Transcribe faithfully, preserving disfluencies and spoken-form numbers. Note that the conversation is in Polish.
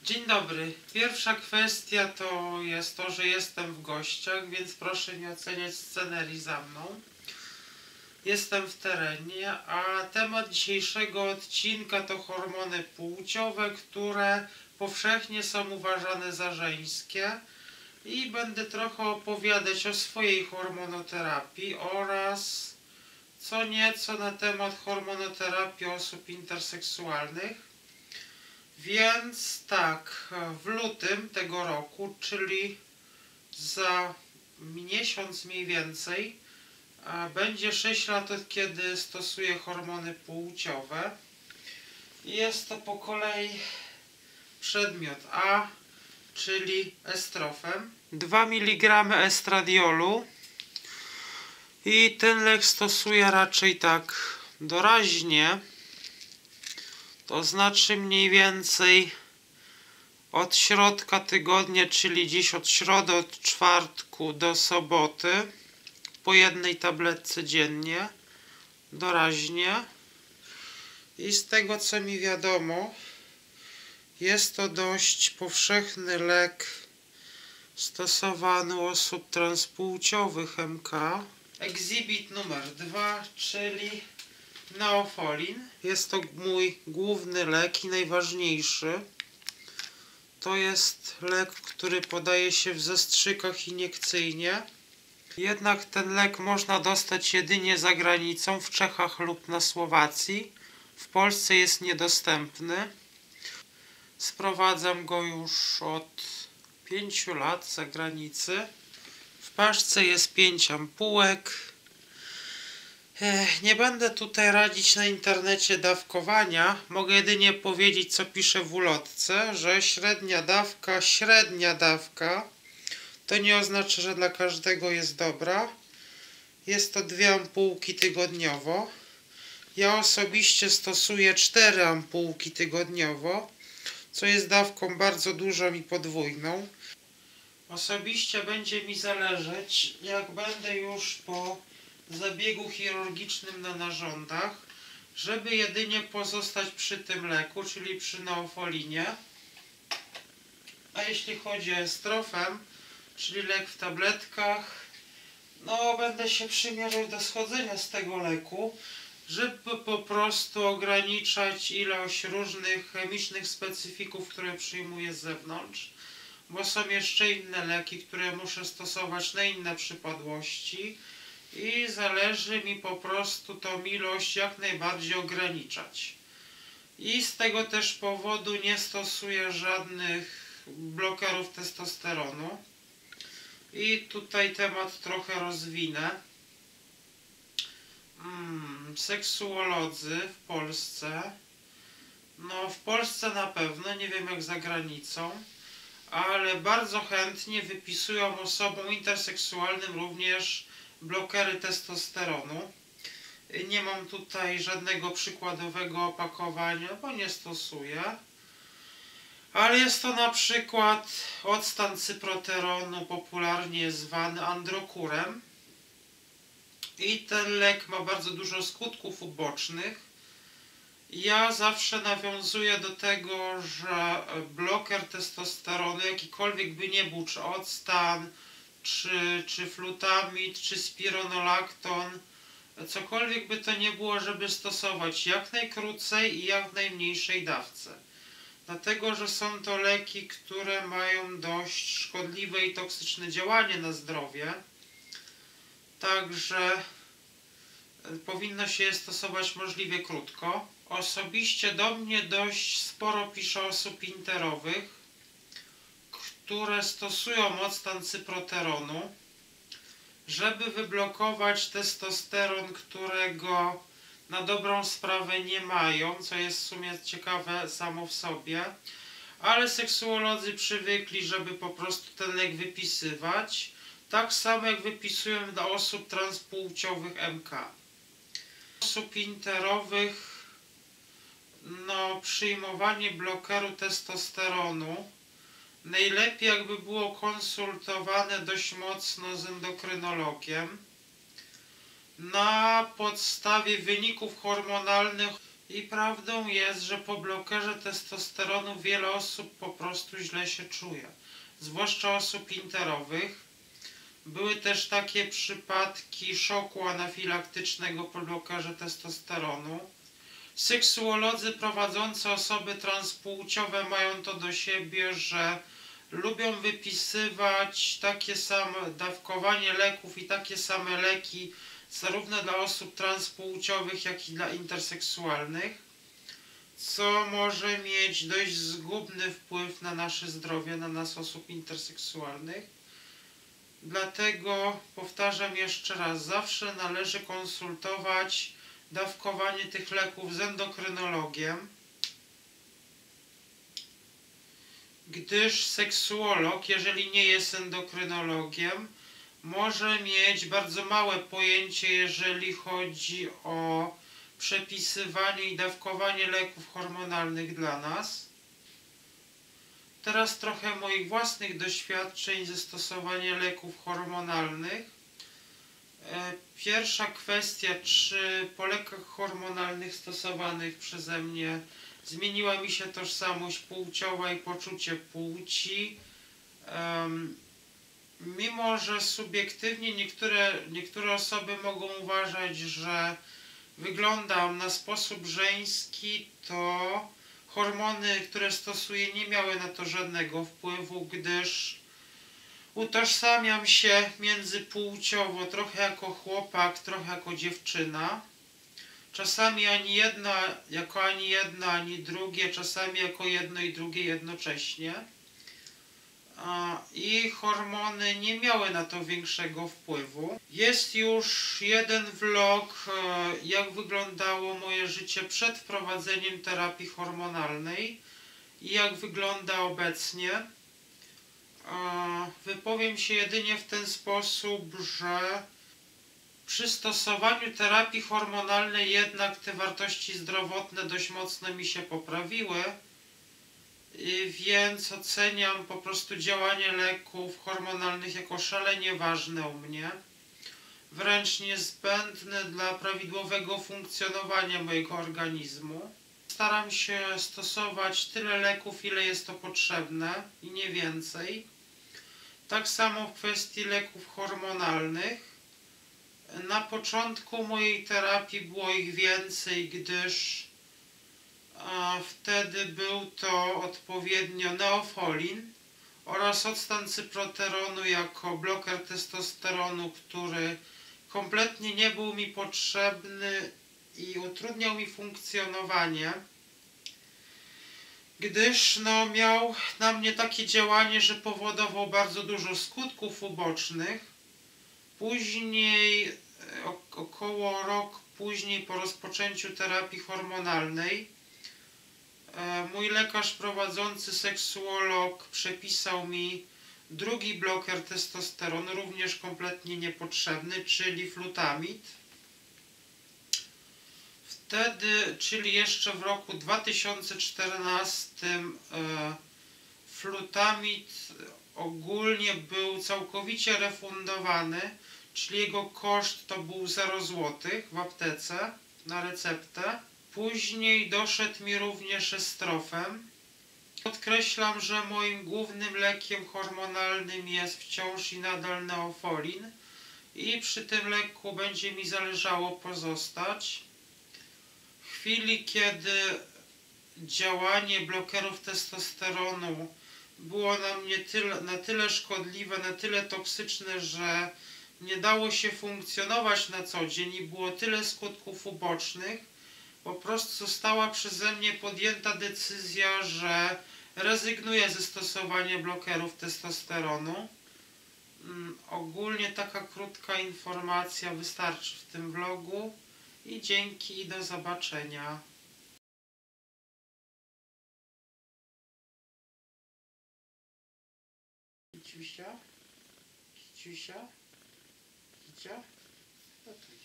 Dzień dobry. Pierwsza kwestia to jest to, że jestem w gościach, więc proszę nie oceniać scenerii za mną. Jestem w terenie, a temat dzisiejszego odcinka to hormony płciowe, które powszechnie są uważane za żeńskie, i będę trochę opowiadać o swojej hormonoterapii oraz co nieco na temat hormonoterapii osób interseksualnych. Więc tak, w lutym tego roku, czyli za miesiąc mniej więcej, będzie sześć lat od kiedy stosuję hormony płciowe. Jest to po kolei przedmiot A, czyli estrofen, dwa miligramy estradiolu, i ten lek stosuję raczej tak doraźnie. To znaczy mniej więcej od środka tygodnia, czyli dziś od środy, od czwartku do soboty, po jednej tabletce dziennie, doraźnie. I z tego co mi wiadomo, jest to dość powszechny lek stosowany u osób transpłciowych M K. Exhibit numer dwa, czyli Neofolin. Jest to mój główny lek i najważniejszy. To jest lek, który podaje się w zastrzykach iniekcyjnie. Jednak ten lek można dostać jedynie za granicą, w Czechach lub na Słowacji. W Polsce jest niedostępny. Sprowadzam go już od pięciu lat z zagranicy. W paczce jest pięć ampułek. Nie będę tutaj radzić na internecie dawkowania. Mogę jedynie powiedzieć, co piszę w ulotce, że średnia dawka, średnia dawka to nie oznacza, że dla każdego jest dobra. Jest to dwie ampułki tygodniowo. Ja osobiście stosuję cztery ampułki tygodniowo, co jest dawką bardzo dużą i podwójną. Osobiście będzie mi zależeć, jak będę już po zabiegu chirurgicznym na narządach, żeby jedynie pozostać przy tym leku, czyli przy Neofolinie. A jeśli chodzi o estrofen, czyli lek w tabletkach, no będę się przymierzał do schodzenia z tego leku, żeby po prostu ograniczać ilość różnych chemicznych specyfików, które przyjmuję z zewnątrz, bo są jeszcze inne leki, które muszę stosować na inne przypadłości i zależy mi po prostu tą ilość jak najbardziej ograniczać. I z tego też powodu nie stosuję żadnych blokerów testosteronu. I tutaj temat trochę rozwinę. Hmm, seksuolodzy w Polsce. No w Polsce na pewno, nie wiem jak za granicą, ale bardzo chętnie wypisują osobom interseksualnym również blokery testosteronu. Nie mam tutaj żadnego przykładowego opakowania, bo nie stosuję. Ale jest to na przykład octan cyproteronu, popularnie zwany androkurem. I ten lek ma bardzo dużo skutków ubocznych. Ja zawsze nawiązuję do tego, że bloker testosteronu, jakikolwiek by nie był, czy octan, czy, czy flutamid, czy spironolakton, cokolwiek by to nie było, żeby stosować jak najkrócej i jak najmniejszej dawce. Dlatego, że są to leki, które mają dość szkodliwe i toksyczne działanie na zdrowie. Także powinno się je stosować możliwie krótko. Osobiście do mnie dość sporo pisze osób interowych, które stosują octan cyproteronu, żeby wyblokować testosteron, którego na dobrą sprawę nie mają, co jest w sumie ciekawe samo w sobie, ale seksuolodzy przywykli, żeby po prostu ten lek wypisywać, tak samo jak wypisują dla osób transpłciowych M K. Osób interowych, no przyjmowanie blokeru testosteronu najlepiej jakby było konsultowane dość mocno z endokrynologiem na podstawie wyników hormonalnych I prawdą jest, że po blokerze testosteronu wiele osób po prostu źle się czuje. Zwłaszcza osób interowych. Były też takie przypadki szoku anafilaktycznego po blokerze testosteronu. Seksuolodzy prowadzący osoby transpłciowe mają to do siebie, że lubią wypisywać takie same dawkowanie leków i takie same leki zarówno dla osób transpłciowych, jak i dla interseksualnych, co może mieć dość zgubny wpływ na nasze zdrowie, na nas osób interseksualnych. Dlatego powtarzam jeszcze raz, zawsze należy konsultować dawkowanie tych leków z endokrynologiem, gdyż seksuolog, jeżeli nie jest endokrynologiem, może mieć bardzo małe pojęcie, jeżeli chodzi o przepisywanie i dawkowanie leków hormonalnych dla nas. Teraz trochę moich własnych doświadczeń ze stosowania leków hormonalnych. Pierwsza kwestia, czy po lekach hormonalnych stosowanych przeze mnie zmieniła mi się tożsamość płciowa i poczucie płci. Um, mimo, że subiektywnie niektóre, niektóre osoby mogą uważać, że wyglądam na sposób żeński, to hormony, które stosuję, nie miały na to żadnego wpływu, gdyż utożsamiam się międzypłciowo, trochę jako chłopak, trochę jako dziewczyna. Czasami ani jedna, jako ani jedna, ani drugie, czasami jako jedno i drugie jednocześnie. I hormony nie miały na to większego wpływu. Jest już jeden vlog, jak wyglądało moje życie przed wprowadzeniem terapii hormonalnej i jak wygląda obecnie. Wypowiem się jedynie w ten sposób, że przy stosowaniu terapii hormonalnej jednak te wartości zdrowotne dość mocno mi się poprawiły, więc oceniam po prostu działanie leków hormonalnych jako szalenie ważne u mnie, wręcz niezbędne dla prawidłowego funkcjonowania mojego organizmu. Staram się stosować tyle leków, ile jest to potrzebne i nie więcej. Tak samo w kwestii leków hormonalnych. Na początku mojej terapii było ich więcej, gdyż a wtedy był to odpowiednio neofolin oraz octan cyproteronu jako bloker testosteronu, który kompletnie nie był mi potrzebny i utrudniał mi funkcjonowanie, gdyż no, miał na mnie takie działanie, że powodował bardzo dużo skutków ubocznych. Później, około rok później po rozpoczęciu terapii hormonalnej, mój lekarz prowadzący, seksuolog, przepisał mi drugi bloker testosteronu, również kompletnie niepotrzebny, czyli flutamid. Wtedy, czyli jeszcze w roku dwa tysiące czternastym, flutamid ogólnie był całkowicie refundowany, czyli jego koszt to był zero złotych w aptece na receptę. Później doszedł mi również estrofen. Podkreślam, że moim głównym lekiem hormonalnym jest wciąż i nadal neofolin i przy tym leku będzie mi zależało pozostać. W chwili, kiedy działanie blokerów testosteronu było na mnie tyle, na tyle szkodliwe, na tyle toksyczne, że nie dało się funkcjonować na co dzień i było tyle skutków ubocznych, po prostu została przeze mnie podjęta decyzja, że rezygnuję ze stosowania blokerów testosteronu. Hmm, ogólnie taka krótka informacja wystarczy w tym vlogu i dzięki i do zobaczenia. Kiciusia? Kiciusia? Kicia? No to